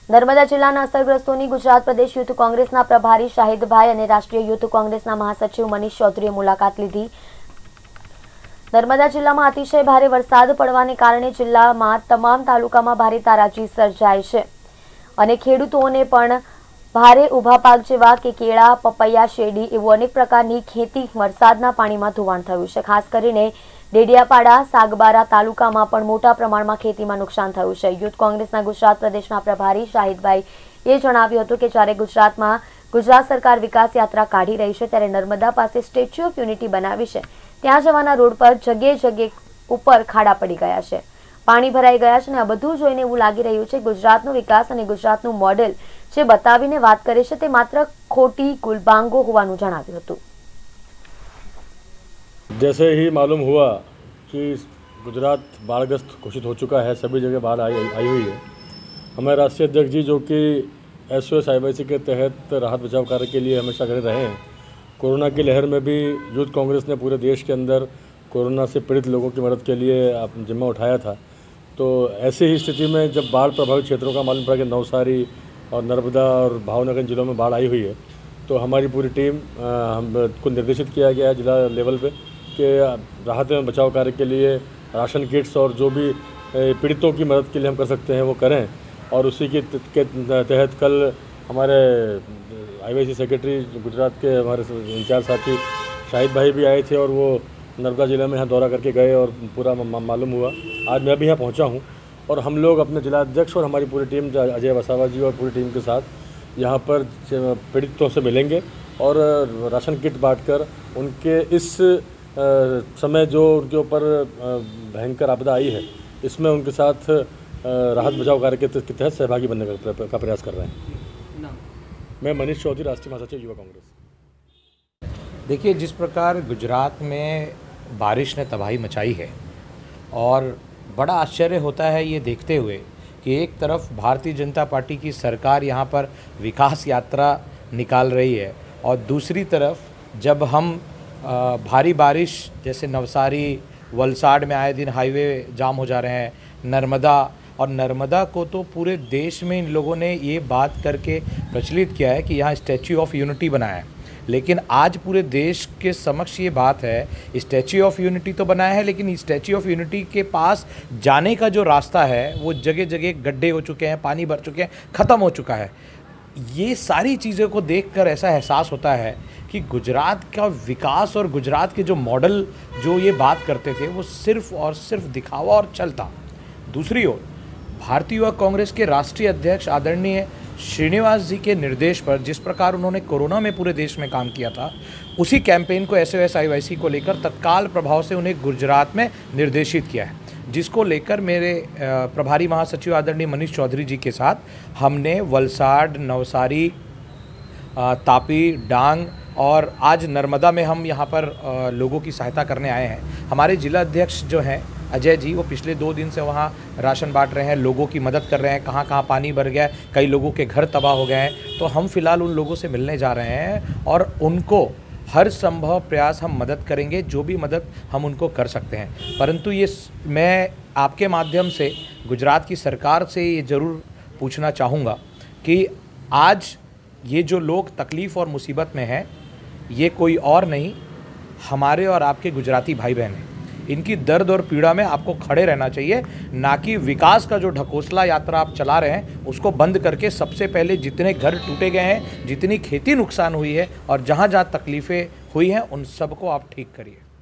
નર્મદા જિલ્લાના અસરગ્રસ્તોની ગુજરાત પ્રદેશ યુથ કોંગ્રેસના પ્રભારી શાહિદભાઈ અને રાષ્ટ્રીય યુથ કોંગ્રેસના મહાસચિવ મનીષ ચૌધરીએ મુલાકાત લીધી। નર્મદા જિલ્લામાં અતિશય ભારે વરસાદ પડવાને કારણે જિલ્લામાં તમામ તાલુકામાં ભારે તારાજી સર્જાઈ છે અને ખેડૂતોને પણ ભારે ઊભા પાક જેવા કે કેળા, પપૈયા, શેરડી એવું અનેક પ્રકારની ખેતી વરસાદના પાણીમાં ધોવાણ થયું છે। ખાસ કરીને ડેડિયાપાડા, સાગબારા તાલુકામાં પણ મોટા પ્રમાણમાં ખેતીમાં નુકસાન થયું છે। યુથ કોંગ્રેસના ગુજરાત પ્રદેશના પ્રભારી શાહિદભાઈએ જણાવ્યું હતું કે જ્યારે ગુજરાતમાં ગુજરાત સરકાર વિકાસ યાત્રા કાઢી રહી છે ત્યારે નર્મદા પાસે સ્ટેચ્યુ ઓફ યુનિટી બનાવી છે, ત્યાં જવાના રોડ પર જગ્યે જગ્યે ઉપર ખાડા પડી ગયા છે, પાણી ભરાઈ ગયા છે અને આ બધું જોઈને એવું લાગી રહ્યું છે ગુજરાતનો વિકાસ અને ગુજરાતનું મોડેલ જે बतावीने बात करे छे ते मात्र खोटी गुलबांगो होवानुं जणाव्युं हतुं। जैसे ही मालूम हुआ कि गुजरात बाढ़ग्रस्त घोषित हो चुका है, सभी जगह बाढ़ आई हुई है, हमारे राष्ट्रीय अध्यक्ष जी जो कि SOS IYC के तहत राहत बचाव कार्य के लिए हमेशा खड़े रहे हैं। कोरोना की लहर में भी यूथ कांग्रेस ने पूरे देश के अंदर कोरोना से पीड़ित लोगों की मदद के लिए जिम्मा उठाया था। तो ऐसी ही स्थिति में जब बाढ़ प्रभावित क्षेत्रों का मालूम पड़ा कि नवसारी और नर्मदा और भावनगर जिलों में बाढ़ आई हुई है, तो हमारी पूरी टीम को निर्देशित किया गया है जिला लेवल पे कि राहत एवं बचाव कार्य के लिए राशन किट्स और जो भी पीड़ितों की मदद के लिए हम कर सकते हैं वो करें। और उसी के तहत कल हमारे IYC सेक्रेटरी गुजरात के हमारे इंचार्ज साथी शाहिद भाई भी आए थे और वो नर्मदा जिले में यहाँ दौरा करके गए और पूरा मालूम हुआ। आज मैं भी यहाँ पहुँचा हूँ और हम लोग अपने जिला अध्यक्ष और हमारी पूरी टीम अजय वसावा जी और पूरी टीम के साथ यहाँ पर पीड़ितों से मिलेंगे और राशन किट बांटकर उनके इस समय जो उनके ऊपर भयंकर आपदा आई है इसमें उनके साथ राहत बचाव कार्य के तहत सहभागी बनने का प्रयास कर रहे हैं। मैं मनीष चौधरी, राष्ट्रीय महासचिव युवा कांग्रेस। देखिए, जिस प्रकार गुजरात में बारिश ने तबाही मचाई है और बड़ा आश्चर्य होता है ये देखते हुए कि एक तरफ भारतीय जनता पार्टी की सरकार यहाँ पर विकास यात्रा निकाल रही है और दूसरी तरफ जब हम भारी बारिश जैसे नवसारी, वलसाड़ में आए दिन हाईवे जाम हो जा रहे हैं, नर्मदा को तो पूरे देश में इन लोगों ने ये बात करके प्रचलित किया है कि यहाँ स्टैच्यू ऑफ यूनिटी बनाया है। लेकिन आज पूरे देश के समक्ष ये बात है, स्टैच्यू ऑफ यूनिटी तो बनाया है लेकिन स्टैच्यू ऑफ यूनिटी के पास जाने का जो रास्ता है वो जगह जगह गड्ढे हो चुके हैं, पानी भर चुके हैं, ख़त्म हो चुका है। ये सारी चीज़ों को देखकर ऐसा एहसास होता है कि गुजरात का विकास और गुजरात के जो मॉडल जो ये बात करते थे वो सिर्फ़ और सिर्फ दिखावा और छल था। दूसरी ओर भारतीय युवा कांग्रेस के राष्ट्रीय अध्यक्ष आदरणीय श्रीनिवास जी के निर्देश पर जिस प्रकार उन्होंने कोरोना में पूरे देश में काम किया था, उसी कैंपेन को SOS IYC को लेकर तत्काल प्रभाव से उन्हें गुजरात में निर्देशित किया है, जिसको लेकर मेरे प्रभारी महासचिव आदरणीय मनीष चौधरी जी के साथ हमने वलसाड़, नवसारी, तापी, डांग और आज नर्मदा में हम यहाँ पर लोगों की सहायता करने आए हैं। हमारे जिला अध्यक्ष जो हैं अजय जी, वो पिछले 2 दिन से वहाँ राशन बांट रहे हैं, लोगों की मदद कर रहे हैं, कहाँ कहाँ पानी भर गया है, कई लोगों के घर तबाह हो गए हैं। तो हम फिलहाल उन लोगों से मिलने जा रहे हैं और उनको हर संभव प्रयास हम मदद करेंगे, जो भी मदद हम उनको कर सकते हैं। परंतु ये मैं आपके माध्यम से गुजरात की सरकार से ये ज़रूर पूछना चाहूँगा कि आज ये जो लोग तकलीफ़ और मुसीबत में हैं, ये कोई और नहीं, हमारे और आपके गुजराती भाई बहन हैं। इनकी दर्द और पीड़ा में आपको खड़े रहना चाहिए, ना कि विकास का जो ढकोसला यात्रा आप चला रहे हैं उसको बंद करके सबसे पहले जितने घर टूटे गए हैं, जितनी खेती नुकसान हुई है और जहाँ जहाँ तकलीफ़ें हुई हैं उन सबको आप ठीक करिए।